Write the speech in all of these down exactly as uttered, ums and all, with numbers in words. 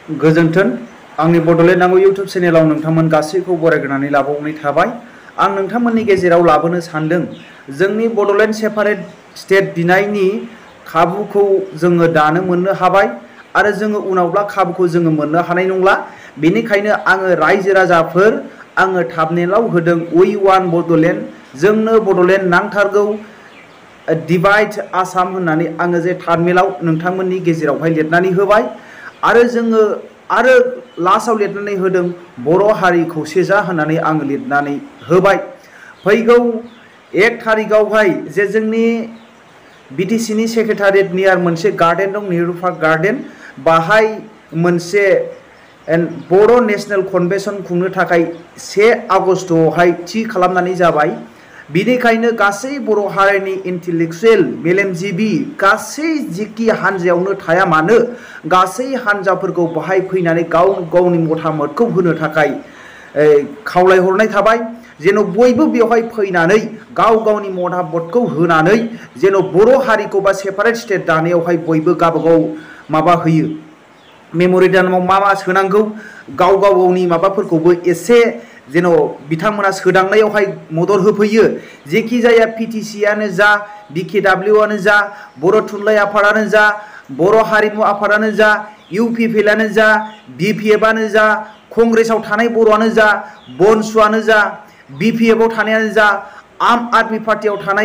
गोजोन्थों आंनि बड'लेण्ड नांगौ इउटुब चेनेलाव नोंथांमोन गासैखौ बरायग्रोनानै लाबावनाय थाबाय। आं नोंथांमोननि गेजेराव लाबोनो सानदों जोंनि बड'लेण्ड सेपारेट स्टेट बिनायनि खाबुखौ जोङो दानो मोननो हाबाय आरो जोङो उनावब्ला खाबुखौ जोङो मोननो हानाय नंला। बेनिखायनो आङो रायजो राजाफोर आङो थाबनेलाव होदों उइ वान बड'लेण्ड, जोंनो बड'लेण्ड नांथारगौ, डिभाइड आसाम होननानै आङो जे थाबनेलाव नोंथांमोननि गेजेरावहाय लिरनानै होबाय आरो जोङो आरो लास्टआव लिरनानै होदों बर' हारि खौसे जा होननानै आङो लिरनानै होबाय। फैगौ एक थारिखआवहाय जे जोंनि बि टि सि नि सेक्रेटारियेट नियार मोनसे गार्डेन दं, नेहरू पार्क गार्डेन, बाहाय मोनसे बर' नेशनेल कनभेनसन खुंनो थाखाय से आगस्टआवहाय थि खालामनानै जाबाय। बिनिखायनो गासै बर' हारिनि इन्टेलेक्सुयेल मेलेमजिबि गासै जिखि हान्जायावनो थाया मानो गासै हान्जाफोरखौ बाहाय फैनानै गाव गावनि मतामतखौ होनो थाखाय खावलायहरनाय थाबाय। जेन' बयबो बेवहाय फैनानै गाव गावनि मतामतखौ होनानै जेन' बर' हारिखौ बा सेपारेट स्टेट दानायावहाय बयबो गावबागाव माबा होयो, मेम'रेन्डामाव मा मा सोनांगौ गाव गाव गावनि माबाफोरखौबो एसे जेन' बिथांमोना सोदांनायावहाय मदद होफैयो। जेखि जाया पि टि सि आनो जा, बि के डाब्लिउ आनो जा, बर' थुनलाइ आफादानो जा, बर' हारिमु आफादानो जा, इउ पि पि एल आनो जा, बि पि एफ आनो जा, कंग्रेसाव थानाय बर'आनो जा, बनसुआनो जा, बि पि एफ आव थानायानो जा, आम आदमि पार्टियाव थानाय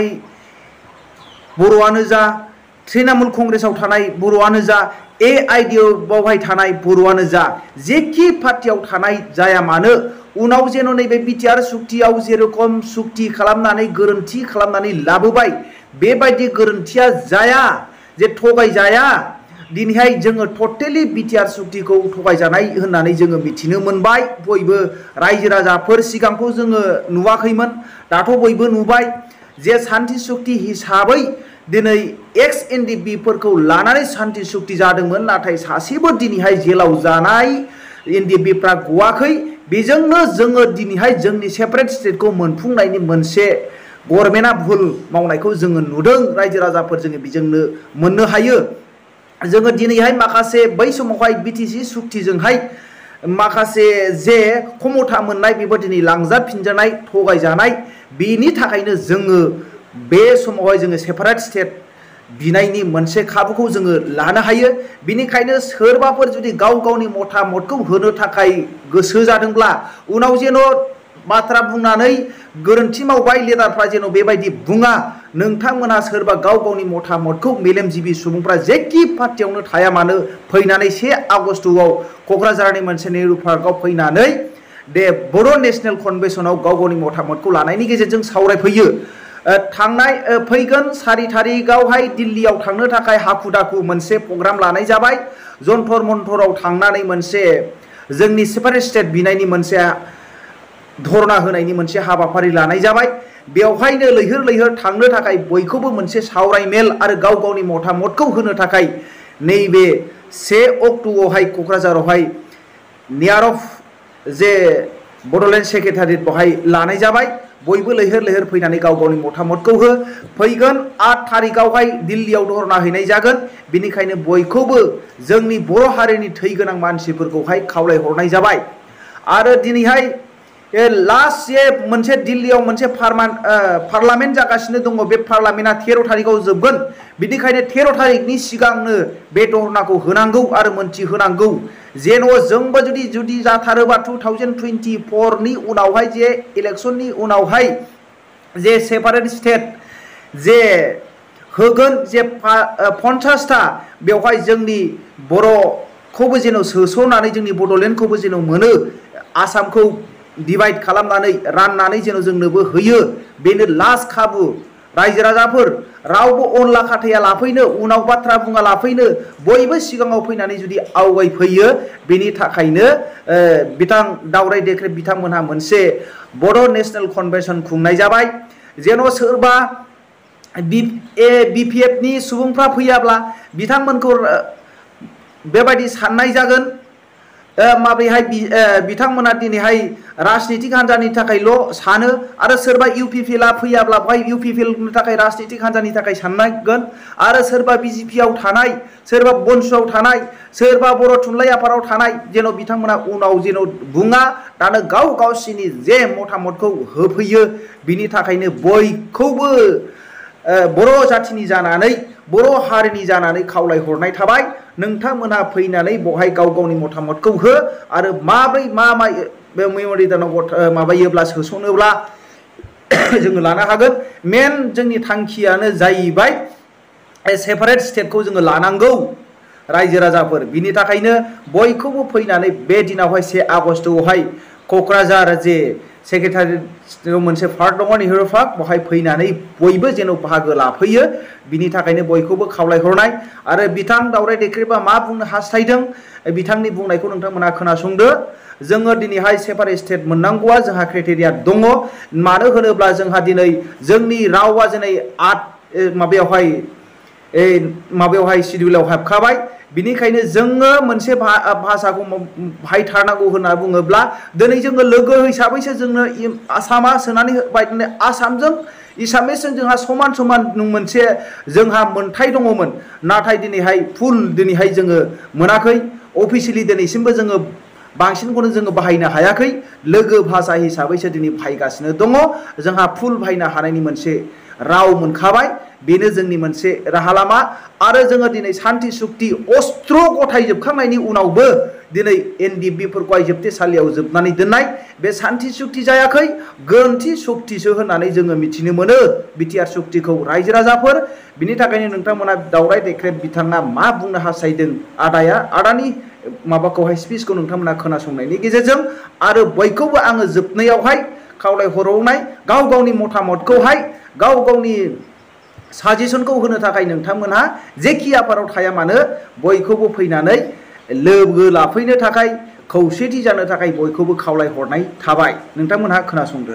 बर'आनो जा, तृणमुल कंग्रेसाव थानाय बर'आनो जा, ए आइ डि एफ आवहाय थानाय बर'आनो जा, जेखि पार्टियाव थानाय जाया मानो उनाव जेन' नैबे बि टि आर सुक्तियाव जेरेखम सुक्ति खालामनानै गोरोन्थि खालामनानै लाबोबाय बेबायदि गोरोन्थिया जाया, जे थगायजाया। दिनैहाय जोङो टटेलि बि टि आर सुक्तिखौ थगायजानाय होननानै जोङो मिथिनो मोनबाय। बयबो रायजो राजाफोर सिगांखौ जोङो नुवाखैमोन, दाथ' बयबो नुबाय जे सान्ति सुक्ति हिसाबै दिनै एक्स एन डि बि फोरखौ लानानै सान्ति सुक्ति जादोंमोन, नाथाय सासेबो दिनैहाय जेलाव जानाय एन डि बि फ्रा गवाखै। बेजोंनो जोङो दिनैहाय जोंनि सेपारेट स्टेटखौ मोनफुंनायनि मोनसे गभर्नमेन्टआ भुल मावनायखौ जोङो नुदों। रायजो राजाफोर जोङो बेजोंनो मोननो हायो। जोङो दिनैहाय माखासे बै समावहाय बि टि सि सुक्तिजोंहाय माखासे जे खमथा मोननाय बेबो दिनै लांजाफिनजानाय, थगायजानाय, बेनि थाखायनो जोङो बे समावहाय जोङो सेपारेट स्टेट बिनायनि मोनसे खाबुखौ जोङो लानो हायो। बिनिखायनो सोरबाफोर जुदि गाव गावनि मतामतखौ होनो थाखाय गोसो जादोंब्ला उनाव जेन' बाथ्रा बुंनानै गोरोन्थि मावबाय लिडारफ्रा जेन' बेबायदि बुङा। नोंथांमोनहा सोरबा गाव गावनि मतामतखौ मेलेमजिबि सुबुंफ्रा जेखि पार्टियावनो थाया मानो फैनानै से आगस्टआव क'क्राझारनि मोनसे नेहरू पार्कआव फैनानै दे बर' नेशनेल कनभेनसनाव गाव गावनि मतामतखौ लानायनि गेजेरजों सावरायफैयो। थांनाय फैगोन सारि थारिखआवहाय दिल्लीयाव थांनो थाखाय हाखु दाखु मोनसे प्रग्राम लानाय जाबाय। जन्तर मन्तराव थांनानै मोनसे जोंनि सेपारेट स्टेट बिनायनि मोनसे धरना होनायनि मोनसे हाबाफारि लानाय जाबाय। बेवहायनो लैहोर लैहोर थांनो थाखाय बयखौबो मोनसे सावरायमेल आरो गाव गावनि मतामतखौ होनो थाखाय नैबे से अक्ट'आवहाय क'क्राझारावहाय नियारफ जे बड'लेण्ड सेक्रेटारियेट बेवहाय लानाय जाबाय। बयबो लैहोर लैहोर फैनानै गाव गावनि मतामतखौ हो। फैगोन आठ थारिखआवहाय दिल्लीयाव धरना हैनाय जागोन। बेनिखायनो बयखौबो जोंनि बर' हारिनि थै गोनां मानसिफोरखौहाय खावलायहरनाय जाबाय। आरो दिनैहाय लास्ट जे मोनसे दिल्लीयाव मोनसे पार्लामेन्ट जागासिनो दङ, बे पार्लामेन्टआ तेर' थारिखआव जोबगोन। बिनिखायनो तेर' थारिखनि सिगांनो बे धरनाखौ होनांगौ आरो मोनथिहोनांगौ जेन' जोंबो जुदि जुदि जाथारोबा टु थावजेन्ड टुइन्टि फरनि उनावहाय जे इलेक्सननि उनावहाय जे सेपारेट स्टेट जे होगोन जे पन्सासथा बेवहाय जोंनि बर'खौबो जेन' सोस'नानै जोंनि बड'लेण्डखौबो जेन' मोनो, आसामखौ डिभाइड खालामनानै राननानै जेन' जोंनोबो होयो। बेनो लास्ट खाबु। रायजो राजाफोर रावबो अनला खाथाया लाफैनो, उनाव बाथ्रा बुङा लाफैनो, बयबो सिगाङाव फैनानै जुदि आवगायफैयो। बेनि थाखायनो बिथां दावराय देख्रेब बिथांमोनहा मोनसे बर' नेशनेल कनभेनसन खुंनाय जाबाय। जेन' सोरबा बि पि एफ नि सुबुंफ्रा फैयाब्ला बिथांमोनखौ बेबायदि साननाय जागोन माब्रैहाय बिथांमोना दिनैहाय राजनीतिक हान्जानि थाखायल' सानो आरो सोरबा इउपिपिएलआ फैयाब्ला बेवहाय इउपिपिएलनि थाखाय राजनीतिक हान्जानि थाखाय साननांगोन आरो सोरबा बिजेपिआव थानाय सोरबा बन्सुआव थानाय सोरबा बर' थुनलाइ आफादाव थानाय जेन' बिथांमोना उनाव जेन' बुङा दानो गाव गावसिनि जे मतामतखौ होफैयो बिनि थाखायनो बयखौबो बर' जाथिनि जानानै बर' हारिनि जानानै खावलायहरनाय थाबाय नोंथांमोना फैनानै बहाय गाव गावनि मतामतखौ हो आरो माब्रै मा मा बे मेम'रेन्डामाव माबायोब्ला सोसनोब्ला जोङो लानो हागोन मेन जोंनि थांखियानो जाहैबाय सेपारेट स्टेटखौ जोङो लानांगौ रायजो राजाफोर बिनि थाखायनो बयखौबो फैनानै बे दिनावहाय से आगस्टआवहाय क'क्राझार जे सेक्रेटारियाव मोनसे पार्क दङ नेहरू पार्क बेवहाय फैनानै बयबो जेन' बाहागो लाफैयो बिनि थाखायनो बयखौबो खावलायहरनाय आरो बिथां दावराय देख्रेबा मा बुंनो हास्थायदों बिथांनि बुंनायखौ नोंथांमोना खोनासंदो जोङो दिनैहाय सेपारेट स्टेट मोननांगौआ जोंहा क्राइटेरिया दङ मानो होनोब्ला जोंहा दिनै जोंनि रावा दिनै आर्ट माबायावहाय माबायावहाय सिडिउलाव हाबखाबाय बिनिखायनो जोङो मोनसे भाषाखौ बाहायथारनांगौ होनना बुङोब्ला दिनै जोङो लोगो हिसाबैसो जोंनो आसामा सोनानै होबाय आसामजों एसामिसजों जोंहा समान समान मोनसे जोंहा मोनथाय दङमोन नाथाय दिनैहाय फुल दिनैहाय जोङो मोनाखै अफिसियेलि दिनैसिमबो जोङो बांसिनखौनो जोङो बाहायनो हायाखै लोगो भाषा हिसाबैसो दिनै बाहायगासिनो दङ जोंहा फुल बाहायनो हानायनि मोनसे राव मोनखाबाय बेनो जोंनि मोनसे राहा लामा आरो जोङो दिनै सान्ति सुक्ति अस्त्र गथायजोबखांनायनि उनावबो दिनै एनडिएफबिफोरखौहाय जोबथेसालियाव जोबनानै दोननाय बे सान्ति सुक्ति जायाखै गोरोन्थि सुक्तिसो होननानै जोङो मिथिनो मोनो बिटिआर सुक्तिखौ रायजो राजाफोर बिनि थाखायनो नोंथांमोना दावराय देख्रेब बिथाङा मा बुंनो हास्थायदों आदाया आदानि माबाखौहाय स्पिचखौ नोंथांमोना खोनासंनायनि गेजेरजों आरो बयखौबो आङो जोबनायावहाय खावलायहरनाय गाव गावनि मतामतखौहाय गाव गावनि साजेसनखौ होनो थाखाय नोंथांमोनहा जेखि आफादाव थाया मानो बयखौबो फैनानै लोगो लाफैनो थाखाय खौसेथि जानो थाखाय बयखौबो खावलायहरनाय थाबाय नोंथांमोनहा खोनासंदो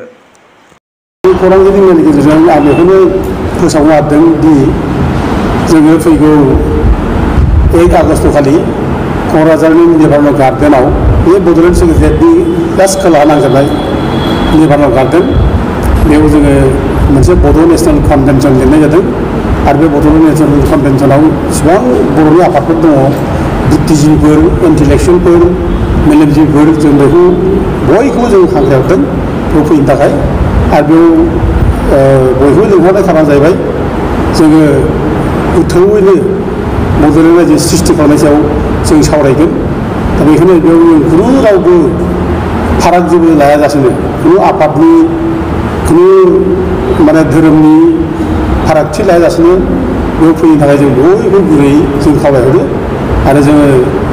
खौरांगिरिनि गेजेरजों आं बेखौनो फोसावनो हादों दि जोङो फैगौ एक आगस्ट खालि क'क्राझारनि नेभारनल गार्डेनाव बे बड'लेण्ड सेक्रेटारियेटनि गास खोला नांजाबनाय नेभारनल गार्डेन बेयाव जोङो मोनसे बड' नेशनेल कनभेनसन लिरनाय जादों आरो बे बड'लेण्ड नेशनेल कनभेनसनाव जेसेबां बर'नि आफादफोर दङ बुद्धिजीबिफोर इन्टेलेक्सुवेलफोर मेलेमजिबिफोर जों बेखौ बयखौबो जों हांख्रायहरदों बेयाव फैनो थाखाय आरो बेयाव बयखौबो लिंहरनाय खारना जाहैबाय जोङो गोथौयैनो बड'लेण्ड रायजो सृष्टि खालामनाय सायाव जों सावरायगोन दा बेखायनो बेयाव जों खुनु रावबो फाराग जेबो लायाजासेनो खुनु आफादनि खुनु माने धोरोमनि फारागथि लायाजासेनो बेयाव फैनो थाखाय जों बयबो गुरैयै जों खावलायहरो आरो जोङो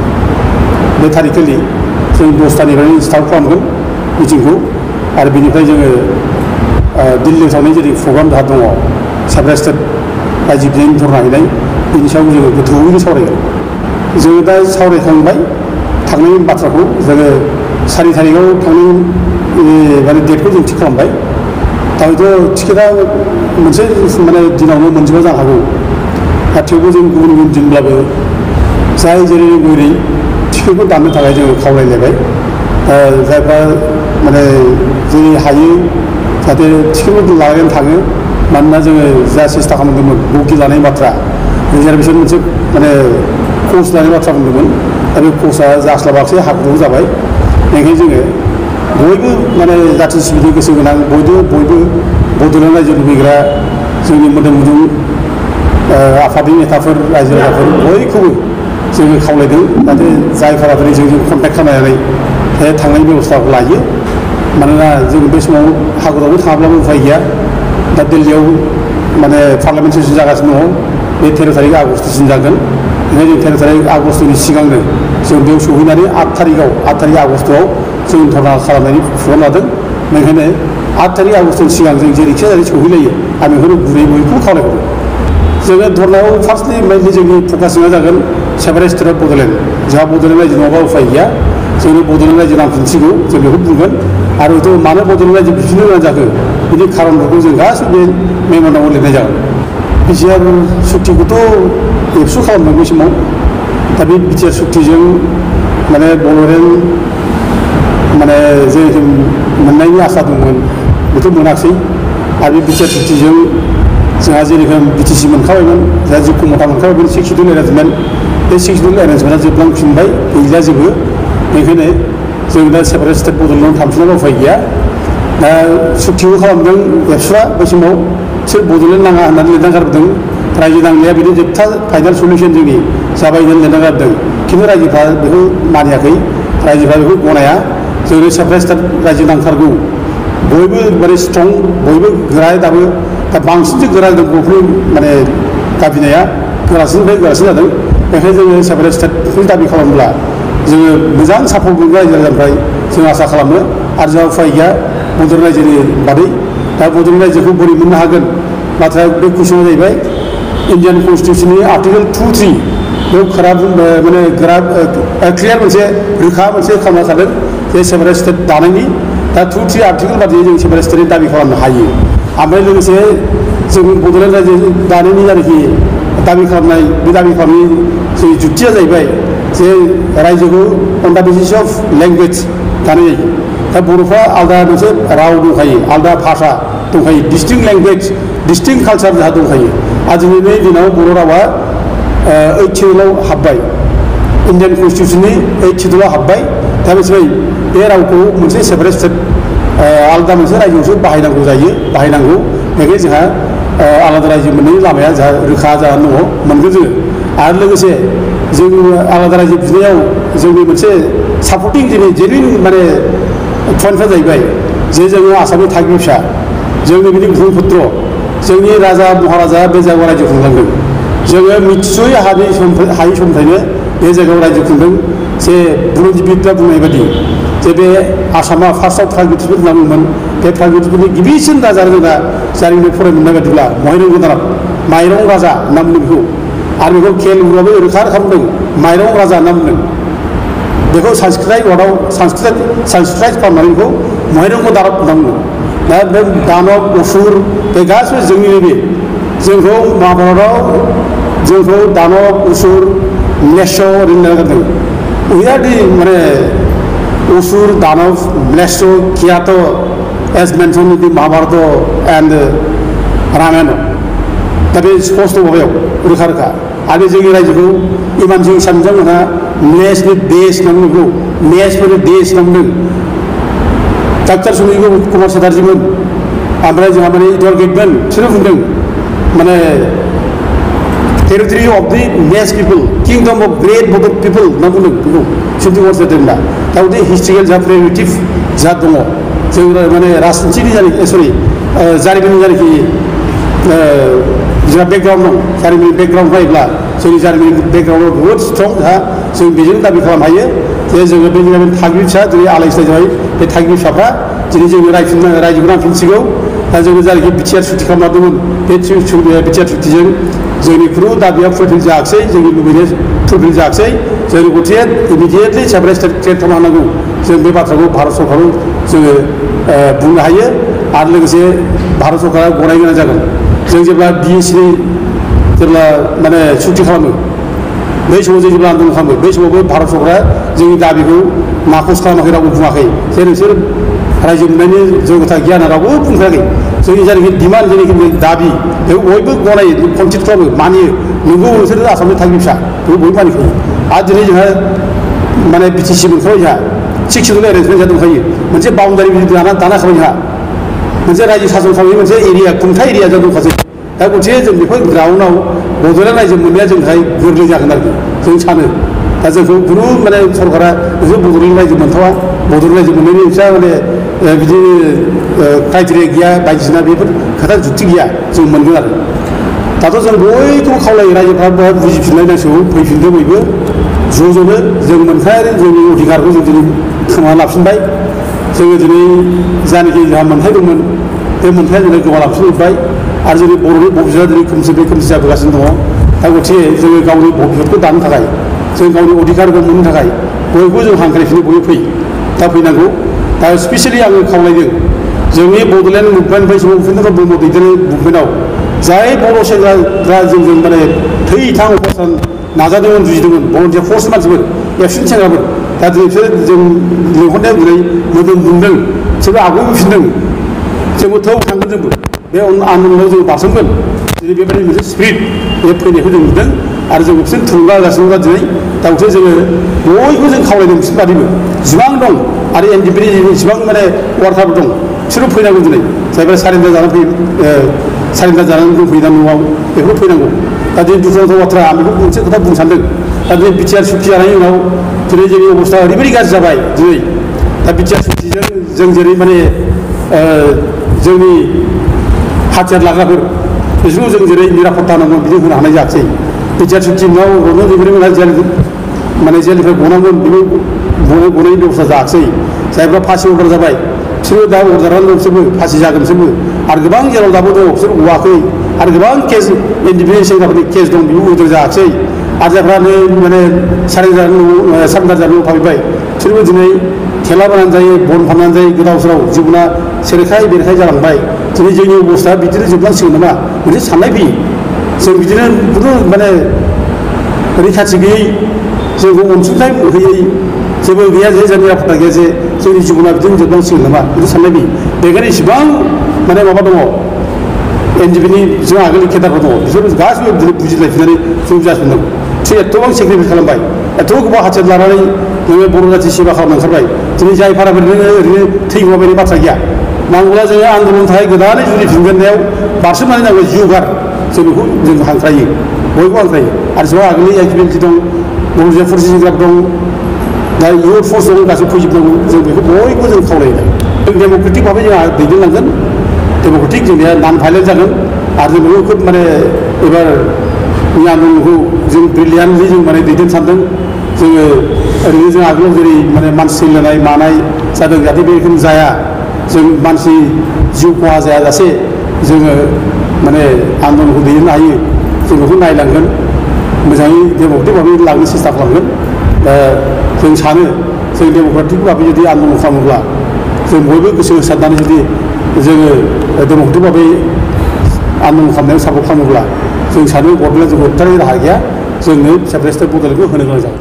बे थारिखखालि जों दसथानिफ्रायनो स्टार्ट खालामगोन मिटिंखौ आरो बेनिफ्राय जोङो दिल्लीयाव थांनाय जेरै प्रग्राम जाहा दङ सेपारेट स्टेट रायजो बिनायनि धरना हैनाय बेनि सायाव जोङो गोथौयैनो सावरायगोन जोङो दा सावरायखांबाय थांनायनि बाथ्राखौ जोङो सारि थारिखआव थांनायनि माने डेटखौ जों थिग खालामबाय दा हयथ' टिकेटआ मोनसे माने दिनावनो मोनजोबा जानो हागौ दा थेवबो जों गुबुन गुबुन दिनब्लाबो जाय जेरै बोरै टिकेटखौ दाननो थाखाय जोङो खावलायलायबाय जायफ्रा माने जेरै हायो जाहाथे टिकेटखौ लानानै थाङो मानोना जोङो जा सेस्था खालामदोंमोन बौखि लानाय बाथ्रा रिजार्भेसन मोनसे माने कर्स लानाय बाथ्रा बुंदोंमोन दा बे कर्सआ जास्लाबाखै हाखु जाबाय बेनिखायनो जोङो बयबो माने जाथि सिबिनो गोसो गोनां बयबो बयबो बड'लेण्ड रायजो लुबैग्रा जोंनि मोदोम गुदुं आफादनि नेताफोर रायजो राजाफोर बयखौबो जोङो खावलायदों जाहाथे जायफोरा दिनै जोंजों कन्टेक्ट खालामनानै थांनायनि बेबस्थाखौ लायो मानोना जों बे समाव हाग्रायावबो थाङाब्लाबो उफाय गैया दा दिल्लीयाव माने पार्लामेन्ट सेसन जागासिनो दङ बे तेर' थारिख आगस्टसिम जागोन बेनिखायनो जों तेर' थारिख आगस्टनि सिगांनो जों बेयाव सहैनानै आठ थारिखआव आठ थारिख आगस्टआव जों धरना खालामनायनि प्रग्राम लादों बेनिखायनो आठ थारिख आगस्टनि सिगां जों जेरैखि जाया सहैलायो आं बेखौनो गुरै बयखौबो खावलायहरो जोङो धरनायाव फार्स्टलि मेनलि जोंनि फकासिङा जागोन सेपारेट स्टेट अफ बड'लेण्ड जोंहा बड'लेण्ड रायजो नङाबा उफाय गैया जोंनि बड'लेण्ड रायजो नाम दिन्थिगौ जों बेखौ बुंगोन आरो हयथ' मानो बड'लेण्ड रायजो बिफिननो गोनां जाखो बिनि खारनफोरखौ जों गासैबो बे मेम'रेन्डामाव लिरनाय जागोन बिटिआर सुक्तिखौथ' एबसु खालामदों बे समाव दा बे बिटिआर सुक्तिजों माने बड'लेण्ड माने जेरोखोम मोननायनि आसा दंमोन बेखौ मोनाखिसै आरो बे बिटिआर चुक्तिजों जोंहा जेरोखोम बिटिसि मोनखाबायमोन जोंहा जि खमथा मोनखाबायमोन सिक्स सिडुल एरेन्जमेन्ट बे सिक्स सिडुल एरेन्जमेन्टआ जोबलांफिनबाय गैला जेबो बेनिखायनो जों दा सेपारेट स्टेट बड'लेण्डआव थांफिननांगौ उफाय गैया दा चुक्तिबो खालामदों एबसुआ बै समाव सोर बड'लेण्ड नाङा होननानै लिरना गारबोदों रायजो नांनाया बेनि जोबथा फाइनाल सलिउसन जोंनि जाबाय होननानै लिरना गारदों खिन्थु रायजोफ्रा बेखौ मानियाखै रायजोफ्रा बेखौ गनाया जोंनो सेपारेट स्टेट रायजो नांथारगौ बयबो माने स्ट्रं बयबो गोरा दाबो दा बांसिनसो गोरा जादों बर'फोरनि माने दाबिनाया गोरासिननिफ्राय गोरासिन जादों बेखायनो जोङो सेपारेट स्टेटखौ दाबि खालामब्ला जोङो मोजां सापर्ट मोनगोन रायजो राजानिफ्राय जों आसा खालामो आरो जोंहा उफाय गैया बड'लेण्ड रायजोनि बादै दा बड'लेण्ड रायजोखौ बोरै मोननो हागोन नाथाय बे कुइसना जाहैबाय इन्डियान कनस्टिटिउसननि आर्टिकेल टु थ्रि बेयाव खरा माने गोरा क्लियार मोनसे रोखा मोनसे खालामना थादों जे सेपारेट स्टेट दानायनि दा टु थ्रि आर्टिकेल बादियै जों सेपारेट स्टेटनि दाबि खालामनो हायो ओमफ्राय लोगोसे जों बड'लेण्ड रायजो दानायनि जायनाखि दाबि खालामनाय बे दाबि खालामनायनि जोंनि जुक्तिया जाहैबाय जे रायजोखौ अन दा बेसिस अफ लेंगुवेज दानाय जायो दा बर'फ्रा आलादा मोनसे राव दंखायो आलादा भाषा दंखायो डिस्टिंक्ट लेंगुवेज डिस्टिंक्ट कालचार जोंहा दंखायो आरो दिनैनि दिनाव बर' रावा ओइट सिडुलाव हाब्बाय इन्डियान कनस्टिटिउसननि ओइट सिडुलाव हाब्बाय दा बेसेबाय बे रावखौ मोनसे सेपारेट स्टेट आलादा मोनसे रायजोआवसो बाहायनांगौ जायो बाहायनांगौ बेखायनो जोंहा आलादा रायजो मोननायनि लामाया जोंहा रोखा जानानै दङ मोनगोन जोङो आरो लोगोसे जों आलादा रायजो बिनायाव जोंनि मोनसे सापर्टिं दिनै जेनुइन माने पइन्टफ्रा जाहैबाय जे जोङो आसामनि थागिबि फिसा जोंनि बिनि भुमपुत्र जोंनि राजा महाराजा बे जायगायाव रायजो खुंलांदों जोङो मिथिस'यै हायै सम हायै समनिफ्रायनो बे जायगायाव रायजो खुंदों जे बुरनजिबिदफ्रा बुंनाय बायदि जे बे आसामा फार्स्टआव प्रागज्योतिषपुर होनना बुङोमोन बे प्रागज्योतिषपुरनि गिबिसिन राजा जोंना जारिमिन फरायनो मोननाय बायदिब्ला महिरंग दानब माइरं राजा होनना बुंदों बेखौ आरो बेखौ खेलुआबो रोखा रोखा बुंदों माइरं राजा होनना बुंदों बेखौ संस्कृत वार्डआव संस्कृत संस्कृत खालामनानै बेखौ महिरंग दानब होनना बुङो दा बे दानब असुर बे गासिबो जोंनि बे जोंखौ महाभारतआव जोंखौ दानब असुर म्लेच्छ होनना गारदों उयादि माने असुर दानव म्लेच्छ कियात as mentioned in the Mahabharata and Ramayana दा बे स्पष्ट माबायाव रोखा रोखा आरो जोंनि रायजोखौ इमान जों सानजामोनहा म्लेच्छनि देश होनना बुङो म्लेच्छफोरनि देश होनना बुंदों डक्टर सुनिल कुमार चेटार्जीमोन ओमफ्राय जोंहा माने इडवाल गेटमोन बिसोरो बुंदों माने territory of the Mlechchha people kingdom of great Bodo' people होनना बुंदों बेखौ सुनिल कुमार चेटार्जी दा दा बे हिस्ट्रिकेल जा प्रेरिटिभ जा दङ जों माने राजनिथिनि जानाखि सरि जारिमिननि जानाखि जोंहा बेकग्राउन्ड दं जारिमिन बेकग्राउन्ड नायोब्ला जोंनि जारिमिन बेकग्राउन्डआव बहुद स्ट्रं जोंहा जों बेजों दाबि खालामनो हायो जे जोङो बे जारिमिन थागिबि फिसा दिनै आलाय सिलाय जाबाय बे थागिबि फिसाफ्रा दिनै जोङो रायफिन रायजोखौ नांफिनसिगौ दा जोङो जायनाखि बिटिआर सुक्ति खालामना दंमोन बे बिटिआर सुक्तिजों जोंनि खुनु दाबिया फुलफिल जायाखिसै जोंनि लुबैनाया फुलफिल जायाखिसै जों गथे इमिडियेटलि सेपारेट स्टेट क्रिएट खालामनो हानांगौ जों बे बाथ्राखौ भारत सरकाराव जोङो बुंनो हायो आरो लोगोसे भारत सरकारा गनायनो गोनां जागोन जों जेब्ला बिएससिनि जेब्ला माने सुक्ति खालामो बै समाव जों जेब्ला आन्दलन खालामो बै समावबो भारत सरकारा जोंनि दाबिखौ नाखस खालामाखै रावबो बुङाखै जे नोंसोर रायजो मोननायनि जौगाथा गियाना रावबो बुंखायाखै जोंनि जायनाखि डिमान्ड जेनाखि दाबि बेखौ बयबो गनायो कनसिड खालामो मानियो नोंगौ नोंसोर आसामनि थागिबि फिसा बेखौ बयबो मानिखायो आरो दिनै जोंहा माने बिटिसि मोनखाबाय जोंहा सिक्स सिडुल एरेन्जमेन्ट जा दंखायो मोनसे बाउन्डारि दाना दाना खाबाय जोंहा मोनसे रायजो सासन खालामनाय मोनसे एरिया खुंथाय एरिया जा दंखासै दा गथे जों बेफोर ग्राउन्डआव बड'लेण्ड रायजो मोननाया जोंनि थाखाय गोरलै जागोन आरोखि जों सानो दा जोंखौ खुनु माने सरकारा नोंसोर बड'लेण्ड रायजो मोनथावा बड'लेण्ड रायजो मोननायनि मोनसे माने बिदि क्राइटेरिया गैया बायदिसिना बेफोर खोथा जुक्ति गैया जों मोनगोन आरो दाथ' जों बयखौबो खावलायो रायजोफ्रा बहा बुजिफिननाय नांसिगौ फैफिनदों बयबो ज' ज'नो जों मोनथाय जोंनि अधिकारखौ जों दिनै खोमाना लाफिनबाय जोङो दिनै जायनाखि जोंहा मोनथाय दंमोन बे मोनथाया जोंनो गोमालांफिनजोब्बाय आरो जोंनि बर'नि भबिसतआ दिनै खोमसि बे खोमसि जाबोगासिनो दङ दा गथे जोङो गावनि भबिसतखौ दानो थाखाय जों गावनि अधिकारखौ मोननो थाखाय बयबो जों हांख्रायफिनो बयबो फै दा फैनांगौ दा स्पेसियेलि आङो खावलायदों जोंनि बड'लेण्ड मुभमेन्ट बै समाव उपेन्द्र ब्रह्म दैदेननाय मुभमेन्टआव जाय बर' सेंग्राफ्रा जोंजों माने थै थां अपारेसन नाजादोंमोन जुजिदोंमोन भलन्टियार फर्स मानसिफोर एबसुनि सेंग्राफोर दा दिनै बिसोर जों लिंहरनायाव दिनै मोदोम बुंदों बिसोरबो आवगायबोफिनदों जोंबो थौ थांगोन जोंबो बे आन्दलनाव जों बारसोमगोन दिनै बेबायदि मोनसे स्पिरिट बे फैनायखौ जों नुदों आरो जों बिसोर थुलुंगा होगासिनो दं दिनै दा बिसोर जोङो बयबो जों खावलायदों बिसोर बादिबो जेसेबां दं आरो एन डि पि नि जेसेबां माने वार्कारफोर दं बिसोरबो फैनांगौ दिनै जायफोरा सारेन्डार जानानै फैयो सारेन्डार जानानै दंफैयो दा न'आव बेफोर फैनांगौ दा दिनै दुखुनांथाव बाथ्रा आं बेखौ मोनसे खोथा बुंनो सानदों दा दिनै बिटिआर सुक्ति जानायनि उनाव दिनै जोंनि अबस्था ओरैबायदि गाज्रि जाबाय दिनै दा बिटिआर सुक्तिजों जों जेरै माने जोंनि हाथियार लाग्राफोर बिसोरखौ जों जेरै निरापत्ता होनांगोन बिदि होनो हानाय जायासै बिटिआर सुक्ति उनाव रनो जोबोरैमोन जेल माने जेलनिफ्राय गनांगोन बेबो गनायनि बेबस्था जायासै जायफ्रा फासि अर्डार जाबाय बिसोरबो दा अर्डारानो दं बिसोरबो फासि जागोन बिसोरबो आरो गोबां जेराव दाबो दङ बिसोर गवाखै आरो गोबां केस इन्डिपेन्डेन्ट सेंग्राफोरनि केस दं बेबो उद्राय जायासै आरो जायफ्रा नै माने सारेन्डार सारेन्डार जानानै थाफैबाय बिसोरबो दिनै थेला बानानै जायो बन फाननानै जायो गोदाव सोराव जिबना सेरेखाय बेरेखाय जालांबाय दिनै जोंनि अबस्था बिदिनो जोबलांसिगोन नामा मोनसे साननाय फैयो जों बिदिनो खुनु माने रैखाथि गैयै जोंखौ अनसुंथाइ होयै जेबो गैया जे जोंनि निरापत्ता गैया जे जोंनि जिबना बिदिनो जोबलांसिगोन नामा बिदि साननाय फैयो बेखायनो इसेबां माने माबा दङ एन डि पि नि जों आगोलनि केडारफोर दङ बिसोर गासिबो बुजिलायफिननानै ज' जाफिननांगौ बिसोर एथ'बां सेक्रिफाइस खालामबाय एथ' गोबाव हाथियार लानानै नोङो बर' जाथि सेबा खालामनो ओंखारबाय दिनै जाय भाराफोर नोङो ओरैनो थैगोमाबायनि बाथ्रा गैया नांगौब्ला जोङो आन्दलननि थाखाय गोदानै जुरिफिनगोननायाव बारसोमनानै नांगौ जिउ गार जों बेखौ जों हांख्रायो बयबो हांख्रायो आरो जेसेबां आगोलनि आइ पि एल टि दं बर'जिया फुरसि सेंग्राफोर दं दा इउथ फर्स दं गासैबो फैजोबनांगौ जों बेखौ बयबो जों खावलायो जों डेम'क्रेटिक भाबै जोंहा दैदेनलांगोन डेम'क्रेटिक जोंनिया नन भाइलेन्ट जागोन आरो जों बेखौ खोब माने एबार आन्दलनखौ जों ब्रिलियान्टलि जों माने दैदेन सानदों जोङो ओरैनो जों आगोलाव जेरै माने मानसि थैलायनाय मानाय जादों जाहाथे बे रोखोम जाया जों मानसि जिउ खहा जायाजासे जोङो माने आन्दलनखौ दैदेननो हायो जों बेखौ नायलांगोन मोजाङै डेम'क्रेटिक भाबै लांनो सेस्था खालामगोन दा जों सानो जों डेम'क्रेटिक भाबै जुदि आन्दलन खालामोब्ला जों बयबो गोसो होसारनानै जुदि जोङो डेम'क्रेटिक भाबै आन्दलन खालामनायाव सापर्ट खालामोब्ला जों सानो गभर्नमेन्टआ जों होबथानाय राहा गैया जोंनो सेपारेट बड'लेण्डखौ होनो गोनां जागोन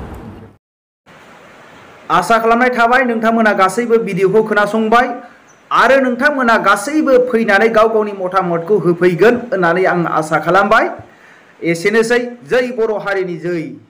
आसा खालामनाय थाबाय नोंथांमोना गासैबो भिडिअखौ खोनासंबाय आरो नोंथांमोना गासैबो फैनानै गाव गावनि मतामतखौ होफैगोन होननानै आं आसा खालामबाय एसेनोसै जै बर' हारिनि जै